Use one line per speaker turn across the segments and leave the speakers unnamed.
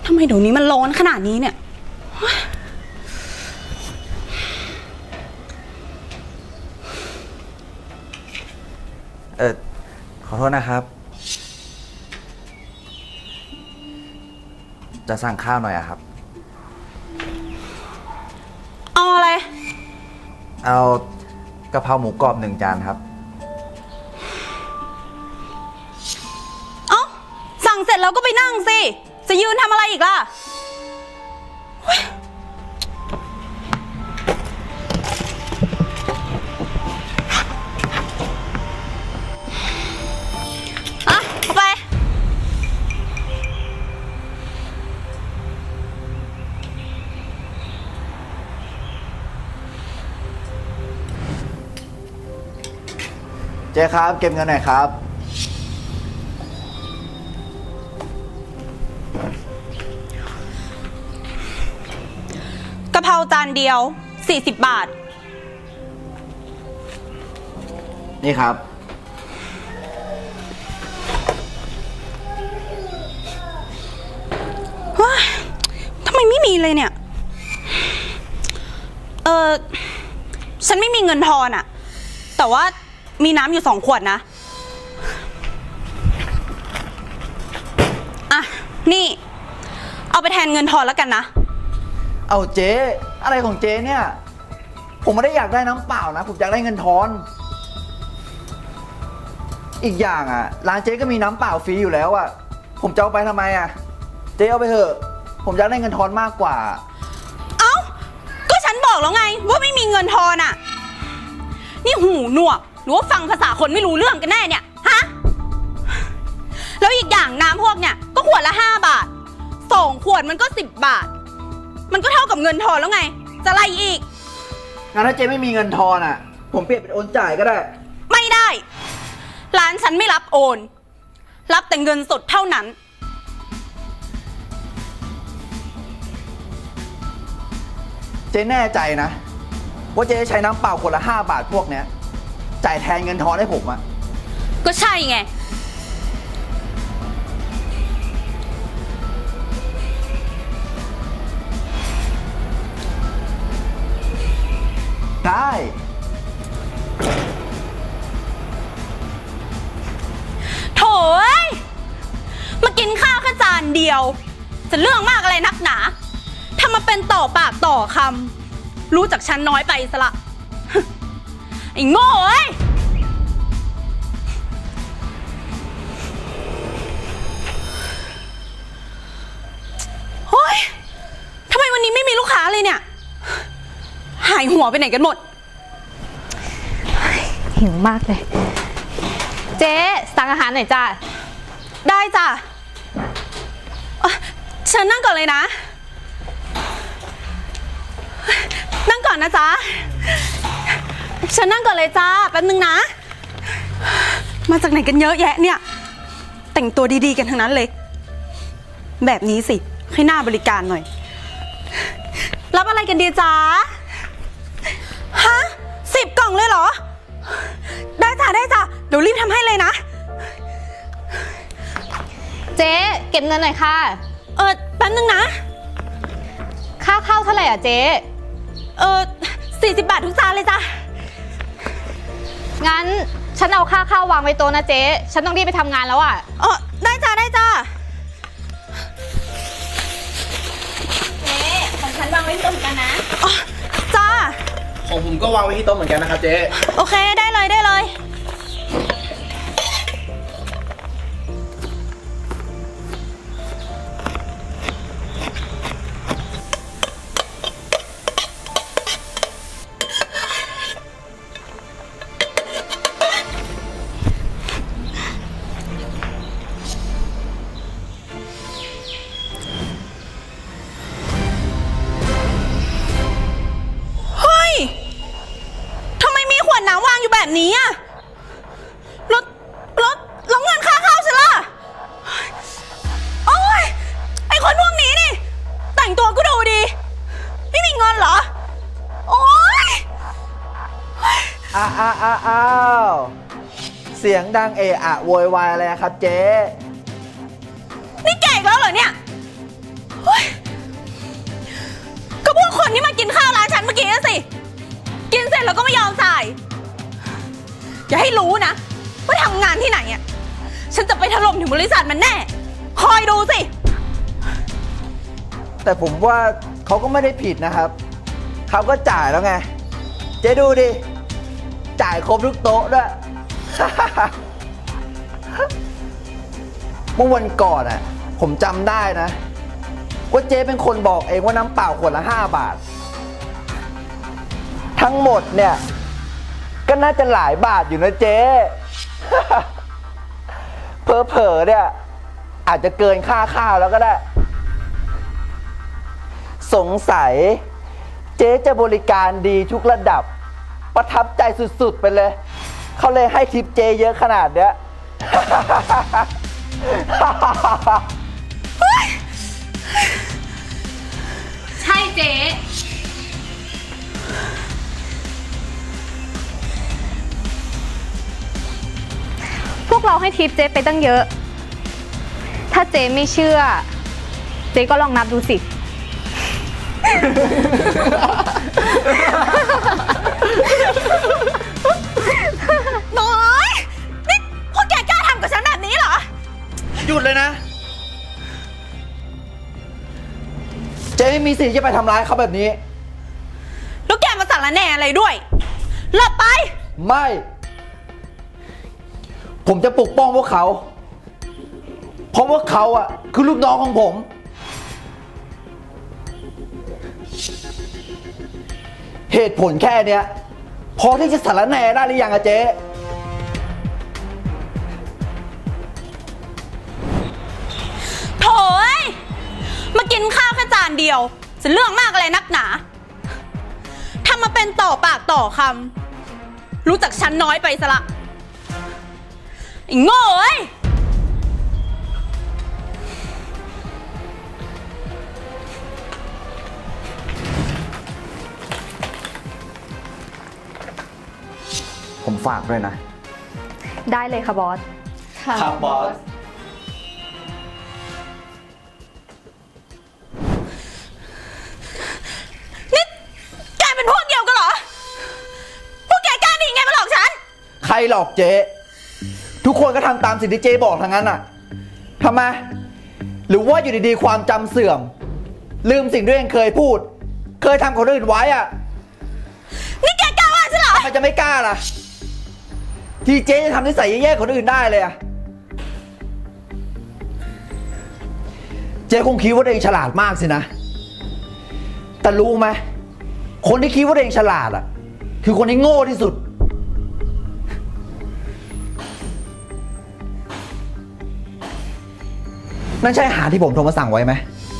ทำไมเดี๋ยวนี้มันร้อนขนาดนี้เนี่ย
ขอโทษนะครับจะสั่งข้าวหน่อยอะครับ
เอาอะไร
เอากะเพราหมูกรอบ1 จานครับ
สั่งเสร็จแล้วก็ไปนั่งสิจะยืนทำอะไรอีกล่ะเอาไป
เจ๊ครับเก็บเงินหน่อยครับ
กะเพราจานเดียว40 บาท
นี่ครับ
ทำไมไม่มีเลยเนี่ยฉันไม่มีเงินทอนอะแต่ว่ามีน้ำอยู่2 ขวดนะอ่ะนี่เอาไปแทนเงินทอนแล้วกันนะ
เอาเจ๊อะไรของเจ๊เนี่ยผมไม่ได้อยากได้น้ำเปล่านะผมอยากได้เงินทอนอีกอย่างอ่ะร้านเจ๊ก็มีน้ำเปล่าฟรีอยู่แล้วอ่ะผมจะเอาไปทำไมอ่ะเจ๊เอาไปเถอะผมอยากได้เงินทอนมากกว่า
ก็ฉันบอกแล้วไงว่าไม่มีเงินทอนอ่ะนี่หูหนวกหรือว่าฟังภาษาคนไม่รู้เรื่องกันแน่เนี่ยฮะแล้วอีกอย่างน้ำพวกเนี่ยก็ขวดละ5 บาท2 ขวดมันก็10 บาทมันก็เท่ากับเงินทอนแล้วไงจะอะไรอีก
งั้นถ้าเจ๊ไม่มีเงินทอนอ่ะผมเปลี่ยนเป็นโอนจ่ายก็ได้
ไม่ได้ร้านฉันไม่รับโอนรับแต่เงินสดเท่านั้น
เจ๊แน่ใจนะว่าเจ๊ใช้น้ำเปล่าขวดละ5 บาทพวกเนี้ยจ่ายแทนเงินทอนให้ผมอะ
ก็ใช่ไง
ได้
โถ่มากินข้าวแค่จานเดียวจะเรื่องมากอะไรนักหนาถ้ามาเป็นต่อปากต่อคำรู้จักฉันน้อยไปซะละไอ้โง่เฮ้ยทำไมวันนี้ไม่มีลูกค้าเลยเนี่ยหายหัวไปไหนกันหมด
หิวมากเลยเจ๊สั่งอาหารหน่อยจ้า
ได้จ้ะเชิญนั่งก่อนเลยนะนั่งก่อนนะจ๊ะเชิญนั่งก่อนเลยจ้าแป๊บนึงนะมาจากไหนกันเยอะแยะเนี่ยแต่งตัวดีๆกันทั้งนั้นเลยแบบนี้สิให้หน้าบริการหน่อยรับอะไรกันดีจ๊ะฮะ10 กล่องเลยเหรอได้จ้ะได้จ้ะเดี๋ยวรีบทำให้เลยนะ
เจ๊เก็บเงินหน่อยค่ะ
แป๊บนึงนะ
ค่าเข้าเท่าไหร่อ่ะเจ๊
40 บาททุกจานเลยจ้ะ
งั้นฉันเอาค่าเข้าวางไว้โต๊ะนะเจ๊ฉันต้องรีบไปทำงานแล้วอ่ะ
ได้จ้ะได้จ้ะเจ๊ของฉันวางไว้ที่โต๊ะเหมือนกันนะจ้า
ของผมก็วางไว้ที่โต๊ะเหมือนกันนะครับเจ๊
โอเคได้เลยได้เลยแบบนี้อะแล้วเงินค่าข้าวฉันล่ะโอ้ยไอคนพวกนี้นี่แต่งตัวก็ดูดีไม่มีเงินเหรอโอ้ย
อ้าวเสียงดังเอะอะโวยวายอะไรครับเจ๊
นี่แกอีกแล้วเหรอเนี่ยอย่าให้รู้นะว่าทำงานที่ไหนอ่ะฉันจะไปถล่มถึงบริษัทมันแน่คอยดูสิ
แต่ผมว่าเขาก็ไม่ได้ผิดนะครับเขาก็จ่ายแล้วไงเจ๊ดูดิจ่ายครบทุกโต๊ะด้วย เมื่อวันก่อนอ่ะผมจำได้นะว่าเจ๊เป็นคนบอกเองว่าน้ำเปล่าขวดละ5 บาททั้งหมดเนี่ยก็น่าจะหลายบาทอยู่นะเจ๊ เผลอๆเนี่ยอาจจะเกินค่าข้าวแล้วก็ได้สงสัยเจ๊จะบริการดีทุกระดับประทับใจสุดๆไปเลยเขาเลยให้ทิปเจ๊เยอะขนาดเนี้ย
ใช่เจ๊ พวกเราให้ทิปเจ๊ไปตั้งเยอะ ถ้าเจ๊ไม่เชื่อ เจ๊ก็ลองนับดูสิ
น้อยนี่พวกแกกล้าทำกับฉันแบบนี้เหรอ
หยุดเลยนะเจ๊ไม่มีสิทธิ์จะไปทำร้ายเขาแบบนี้
แล้วแกมาสารแหน่อะไรด้วยหลบไป
ไม่ผมจะปกป้องพวกเขาเพราะว่าเขาอ่ะคือลูกน้องของผมเหตุผลแค่เนี้ยพอที่จะสารแหน่ได้หรือยังอะเจ๊
โถ่มากินข้าวแค่จานเดียวจะเรื่องมากอะไรนักหนาทำมาเป็นต่อปากต่อคำรู้จักฉันน้อยไปซะละไอ้โง่
ผมฝากด้วยนะ
ได้เลยค่ะบอส
ครับบอส
นี่แกเป็นพวกเดียวกันเหรอพวกแกกล้าดีไงมาหลอกฉัน
ใครหลอกเจ๊ทุกคนก็ทำตามสิ่งที่เจ๊บอกทั้งนั้นอ่ะทำไมหรือว่าอยู่ดีๆความจำเสื่อมลืมสิ่งที่ตัวเองเคยพูดเคยทำคนอื่นไว้อ่ะ
นี่แกกล้าว่าฉันเหรอ
ทำไมจะไม่กล้าล่ะที่เจ๊จะทำนิสัยแย่ๆคนอื่นได้เลยอ่ะเจ๊คงคิดว่าตัวเองฉลาดมากสินะแต่รู้ไหมคนที่คิดว่าตัวเองฉลาดอ่ะคือคนที่โง่ที่สุดนั่นใช่อาหารที่ผมโทรมาสั่งไว้ไหม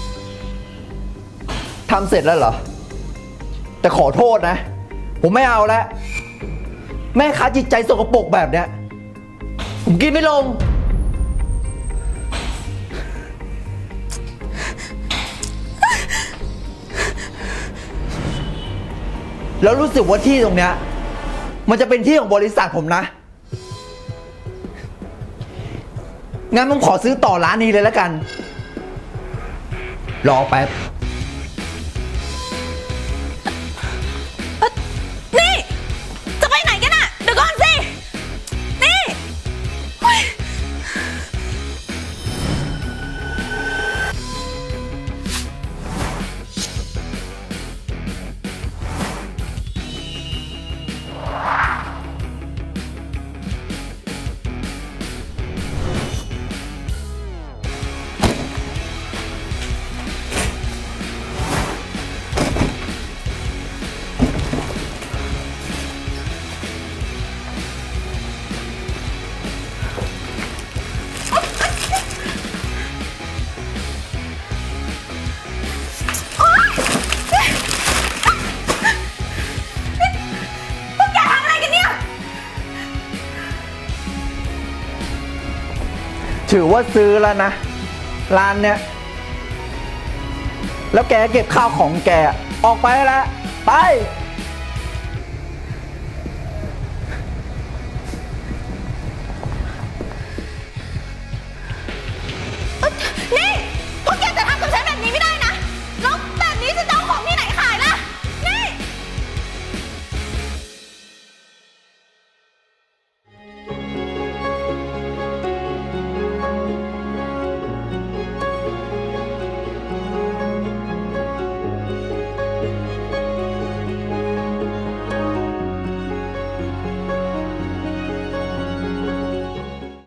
ทำเสร็จแล้วเหรอแต่ขอโทษนะผมไม่เอาแล้วแม่ค้าจิตใจสกปรกแบบเนี้ยผมกินไม่ลงแล้วรู้สึกว่าที่ตรงเนี้ยมันจะเป็นที่ของบริษัทผมนะงั้นผมขอซื้อต่อร้านนี้เลยแล้วกันรอแป๊บ
นี่จะไปไหนกันน่ะเดี๋ยวก่อนสินี่
ถือว่าซื้อแล้วนะร้านเนี้ยแล้วแกเก็บข้าวของแกออกไปแล้วไป